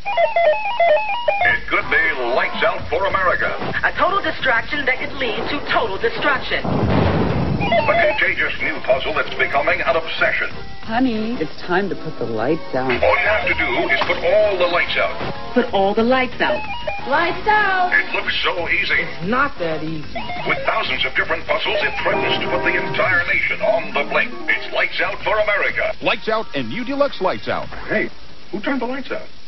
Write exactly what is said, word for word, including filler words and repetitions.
It could be lights out for America. A total distraction that could lead to total destruction. A contagious new puzzle that's becoming an obsession. Honey, it's time to put the lights out. All you have to do is put all the lights out. Put all the lights out. Lights out! It looks so easy. Not that easy. With thousands of different puzzles, it threatens to put the entire nation on the blink. It's lights out for America. Lights out and new deluxe lights out. Hey, who turned the lights out?